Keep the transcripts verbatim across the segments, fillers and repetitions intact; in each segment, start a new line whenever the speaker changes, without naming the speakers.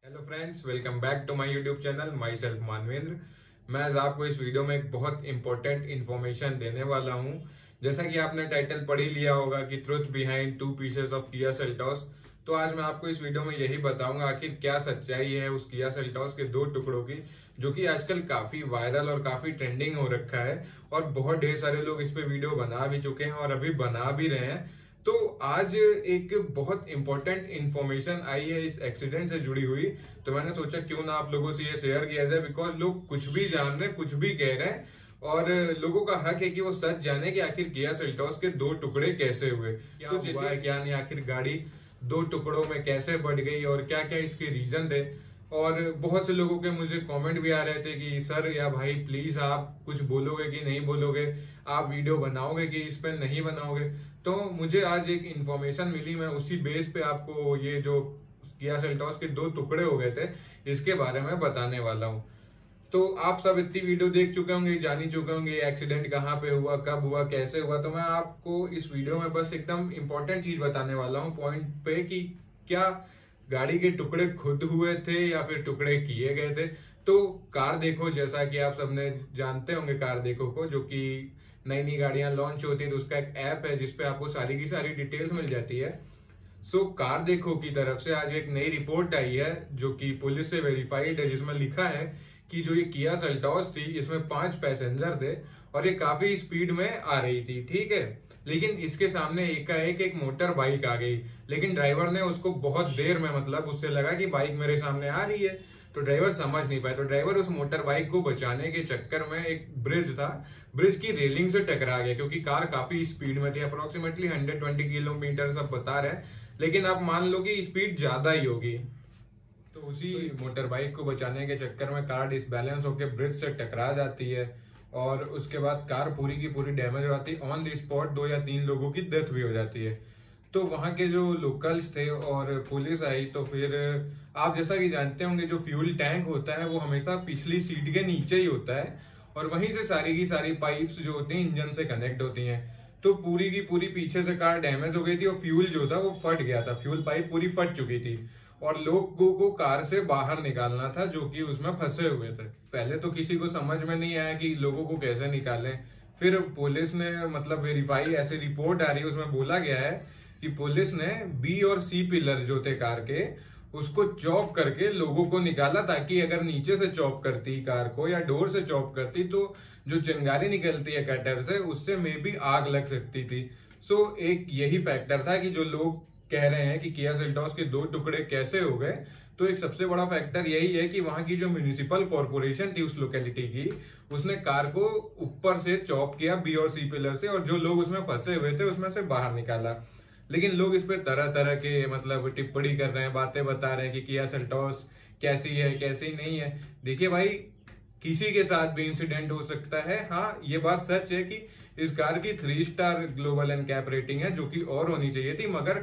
Hello friends, welcome back to my YouTube channel myself Manvendra. मैं आज आपको इस वीडियो में एक बहुत इंपॉर्टेंट इन्फॉर्मेशन देने वाला हूं। जैसा कि आपने टाइटल पढ़ ही लिया होगा कि truth behind two pieces of Kia Seltos, तो आज मैं आपको इस वीडियो में यही बताऊंगा आखिर क्या सच्चाई है उस किया सेल्टॉस के दो टुकड़ों की, जो कि आजकल काफी वायरल और काफी ट्रेंडिंग हो रखा है और बहुत ढेर सारे लोग इस पे वीडियो बना भी चुके हैं और अभी बना भी रहे हैं। तो आज एक बहुत इंपॉर्टेंट इंफॉर्मेशन आई है इस एक्सीडेंट से जुड़ी हुई, तो मैंने सोचा क्यों ना आप लोगों से ये शेयर किया जाए, बिकॉज लोग कुछ भी जान रहे हैं, कुछ भी कह रहे हैं और लोगों का हक है कि वो सच जाने कि आखिर किया सेल्टॉस के दो टुकड़े कैसे हुए, क्या हुआ है क्या नहीं, आखिर गाड़ी दो टुकड़ों में कैसे बढ़ गई और क्या क्या इसके रीजन थे। और बहुत से लोगों के मुझे कमेंट भी आ रहे थे कि सर या भाई प्लीज आप कुछ बोलोगे कि नहीं बोलोगे, आप वीडियो बनाओगे कि इस पर नहीं बनाओगे। तो मुझे आज एक इन्फॉर्मेशन मिली, मैं उसी बेस पे आपको ये जो किया सेल्टॉस के दो टुकड़े हो गए थे इसके बारे में बताने वाला हूँ। तो आप सब इतनी वीडियो देख चुके होंगे, जान ही चुके होंगे एक्सीडेंट कहाँ पे हुआ, कब हुआ, कैसे हुआ। तो मैं आपको इस वीडियो में बस एकदम इंपॉर्टेंट चीज बताने वाला हूँ पॉइंट पे कि क्या गाड़ी के टुकड़े खुद हुए थे या फिर टुकड़े किए गए थे। तो कार देखो, जैसा कि आप सबने जानते होंगे कार देखो को, जो कि नई नई गाड़ियां लॉन्च होती है तो उसका एक ऐप है जिसपे आपको सारी की सारी डिटेल्स मिल जाती है। सो कार देखो की तरफ से आज एक नई रिपोर्ट आई है जो कि पुलिस से वेरीफाइड है, जिसमें लिखा है कि जो ये किया सेल्टॉस थी इसमें पांच पैसेंजर थे और ये काफी स्पीड में आ रही थी, ठीक है। लेकिन इसके सामने एकाएक एक मोटर बाइक आ गई, लेकिन ड्राइवर ने उसको बहुत देर में, मतलब उससे लगा कि बाइक मेरे सामने आ रही है तो ड्राइवर समझ नहीं पाया। तो ड्राइवर उस मोटर बाइक को बचाने के चक्कर में, एक ब्रिज था, ब्रिज की रेलिंग से टकरा गया क्योंकि कार काफी स्पीड में थी, अप्रोक्सीमेटली एक सौ बीस किलोमीटर सब बता रहे हैं, लेकिन आप मान लो कि स्पीड ज्यादा ही होगी। तो उसी मोटर बाइक को बचाने के चक्कर में कार डिसबैलेंस होकर ब्रिज से टकरा जाती है और उसके बाद कार पूरी की पूरी डैमेज हो जाती है। ऑन द स्पॉट दो या तीन लोगों की डेथ भी हो जाती है। तो वहां के जो लोकल्स थे और पुलिस आई, तो फिर आप जैसा कि जानते होंगे जो फ्यूल टैंक होता है वो हमेशा पिछली सीट के नीचे ही होता है और वहीं से सारी की सारी पाइप्स जो होती हैं इंजन से कनेक्ट होती हैं। तो पूरी की पूरी पीछे से कार डैमेज हो गई थी और फ्यूल जो था वो फट गया था, फ्यूल पाइप पूरी फट चुकी थी और लोगों को कार से बाहर निकालना था जो कि उसमें फंसे हुए थे। पहले तो किसी को समझ में नहीं आया कि लोगों को कैसे निकालें। फिर पुलिस ने, मतलब वेरीफाई ऐसी रिपोर्ट आ रही है उसमें बोला गया है कि पुलिस ने बी और सी पिलर जो थे कार के उसको चॉप करके लोगों को निकाला, ताकि अगर नीचे से चॉप करती कार को या डोर से चॉप करती तो जो चिंगारी निकलती है कटर से उससे मे भी आग लग सकती थी। सो एक यही फैक्टर था कि जो लोग कह रहे हैं कि किया सेल्टॉस के दो टुकड़े कैसे हो गए, तो एक सबसे बड़ा फैक्टर यही है कि वहां की जो म्युनिसिपल कॉर्पोरेशन थी उस लोकेलिटी की, उसने कार को ऊपर से चॉप किया बी और सी पिलर से और जो लोग उसमें फंसे हुए थे उसमें से बाहर निकाला। लेकिन लोग इस पे तरह तरह के मतलब टिप्पणी कर रहे हैं, बातें बता रहे हैं कि किया सेल्टॉस कैसी है कैसी नहीं है। देखिए भाई, किसी के साथ भी इंसिडेंट हो सकता है। हाँ, ये बात सच है कि इस कार की three star global NCAP rating है जो कि और होनी चाहिए थी, मगर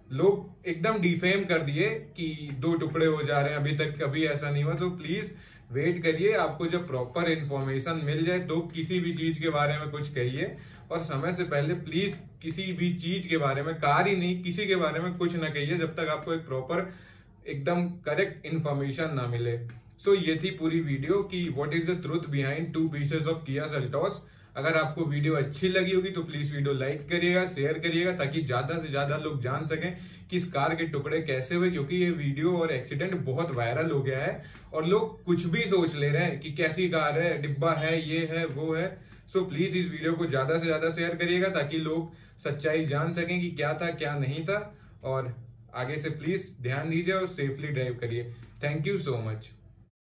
लोग एकदम डिफेम कर दिए कि दो टुकड़े हो जा रहे हैं, अभी तक कभी ऐसा नहीं हुआ। तो प्लीज वेट करिए, आपको जब प्रॉपर इन्फॉर्मेशन मिल जाए तो किसी भी चीज के बारे में कुछ कहिए और समय से पहले प्लीज किसी भी चीज के बारे में, कार ही नहीं किसी के बारे में कुछ ना कहिए जब तक आपको एक प्रॉपर एकदम करेक्ट इन्फॉर्मेशन ना मिले। सो so, ये थी पूरी वीडियो कि what is the truth behind two pieces of Kia Seltos. अगर आपको वीडियो अच्छी लगी होगी तो प्लीज वीडियो लाइक करिएगा, शेयर करिएगा, ताकि ज्यादा से ज्यादा लोग जान सकें कि इस कार के टुकड़े कैसे हुए, क्योंकि ये वीडियो और एक्सीडेंट बहुत वायरल हो गया है और लोग कुछ भी सोच ले रहे हैं कि कैसी कार है, डिब्बा है, ये है, वो है। सो प्लीज इस वीडियो को ज्यादा से ज्यादा शेयर करिएगा ताकि लोग सच्चाई जान सकें कि क्या था क्या नहीं था। और आगे से प्लीज ध्यान दीजिए और सेफली ड्राइव करिए। Thank you so much.